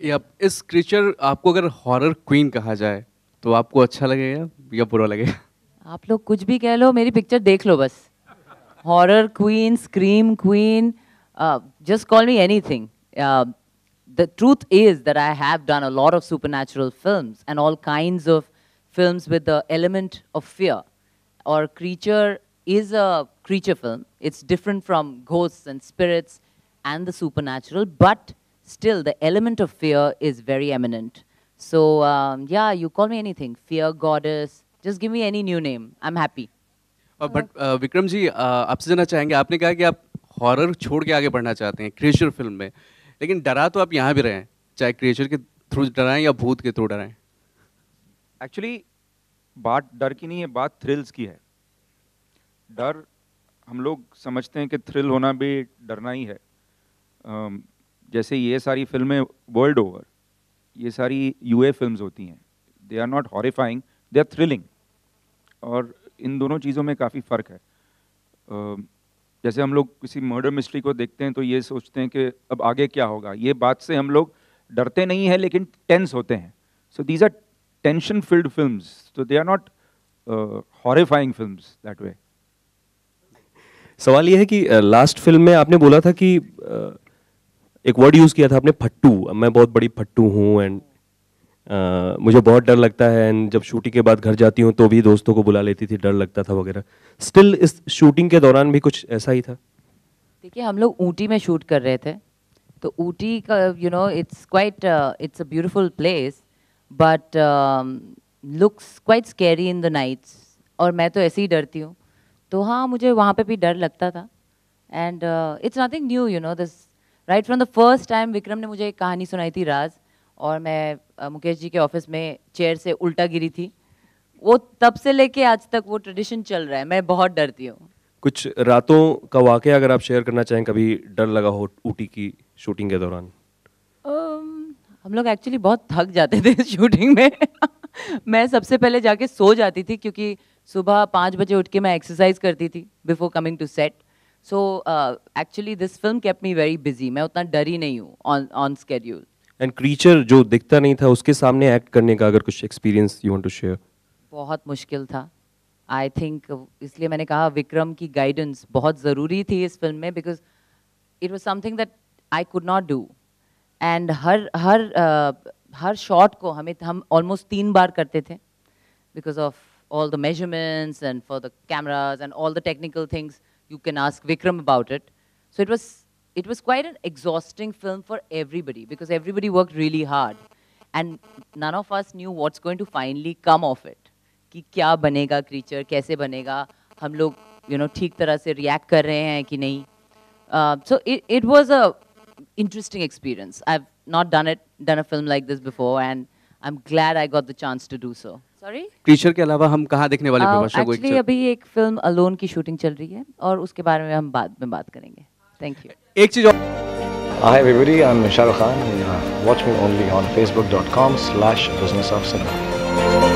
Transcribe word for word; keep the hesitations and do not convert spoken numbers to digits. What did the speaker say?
या इस क्रीचर आपको अगर हॉरर क्वीन कहा जाए तो आपको अच्छा लगेगा या बुरा लगेगा? आप लोग कुछ भी कह लो, मेरी पिक्चर देख लो बस. Horror queen, scream queen, uh, just call me anything. Uh, the truth is that I have done a lot of supernatural films and all kinds of films with the element of fear. Or Creature is a creature film. It's different from ghosts and spirits and the supernatural, but still the element of fear is very eminent. So um, yeah, you call me anything. Fear goddess. Just give me any new name. I'm happy. But Vikram ji, uh, आपसे जानना चाहेंगे, आपने कहा कि आप horror छोड़ के आगे बढ़ना चाहते हैं क्रिएचर फिल्म में, लेकिन डरा तो आप यहाँ भी रहे हैं, चाहे क्रिएचर के थ्रू डराएं या भूत के थ्रू डराएं. एक्चुअली बात डर की नहीं है, बात थ्रिल्स की है. डर हम लोग समझते हैं कि थ्रिल होना भी डरना ही है. um, जैसे ये सारी फिल्में वर्ल्ड ओवर, ये सारी यूए फिल्म्स होती हैं, they are not horrifying, they are thrilling. और इन दोनों चीज़ों में काफ़ी फ़र्क है. uh, जैसे हम लोग किसी मर्डर मिस्ट्री को देखते हैं तो ये सोचते हैं कि अब आगे क्या होगा. ये बात से हम लोग डरते नहीं हैं लेकिन टेंस होते हैं. So these are tension filled films, so they are not horrifying films that way. सवाल ये है कि लास्ट uh, फिल्म में आपने बोला था कि uh, एक वर्ड यूज़ किया था आपने, फट्टू. मैं बहुत बड़ी फट्टू हूँ एंड Uh, मुझे बहुत डर लगता है, एंड जब शूटिंग के बाद घर जाती हूँ तो भी दोस्तों को बुला लेती थी, डर लगता था वगैरह. स्टिल इस शूटिंग के दौरान भी कुछ ऐसा ही था? देखिए, हम लोग ऊटी में शूट कर रहे थे, तो ऊटी का you know it's quite it's a beautiful place but looks quite scary in the nights, और मैं तो ऐसे ही डरती हूँ. तो हाँ, मुझे वहाँ पे भी डर लगता था. And it's nothing new, you know this. Right from the first time Vikram ने मुझे एक कहानी सुनाई थी, राज, और मैं uh, मुकेश जी के ऑफिस में चेयर से उल्टा गिरी थी. वो तब से लेके आज तक वो ट्रेडिशन चल रहा है. मैं बहुत डरती हूँ. कुछ रातों का वाकया अगर आप शेयर करना चाहें, कभी डर लगा हो ऊटी की शूटिंग के दौरान? um, हम लोग एक्चुअली बहुत थक जाते थे शूटिंग में. मैं सबसे पहले जाके सो जाती थी क्योंकि सुबह पाँच बजे उठ के मैं एक्सरसाइज करती थी before coming to set. So actually this film kept me very busy. मैं उतना डरी नहीं हूँ on on schedule. And creature जो दिखता नहीं था, उसके सामने एक्ट करने का अगर कुछ experience you want to share? बहुत मुश्किल था. आई थिंक इसलिए मैंने कहा विक्रम की गाइडेंस बहुत ज़रूरी थी इस फिल्म में, because it was something that I could not do. And हर हर uh, हर शॉट को हमें हम ऑलमोस्ट तीन बार करते थे because of all the measurements and for the cameras and all the technical things. You can ask Vikram about it. So it was It was quite an exhausting film for everybody because everybody worked really hard and none of us knew what's going to finally come of it. कि क्या बनेगा creature, कैसे बनेगा, हम लोग you know ठीक तरह से react कर रहे हैं कि नहीं. uh, so it, it was a interesting experience. I've not done it done a film like this before and I'm glad I got the chance to do so. Sorry? Creature के अलावा हम कहाँ देखने वाले बिपाशा को? एक्चुअली अभी एक film alone की शूटिंग चल रही है और उसके बारे में हम बाद में बात करेंगे. Thank you. एक चीज और. Hi everybody, I'm Shah Rukh Khan. Uh, watch me only on facebook dot com slash businessofcinema.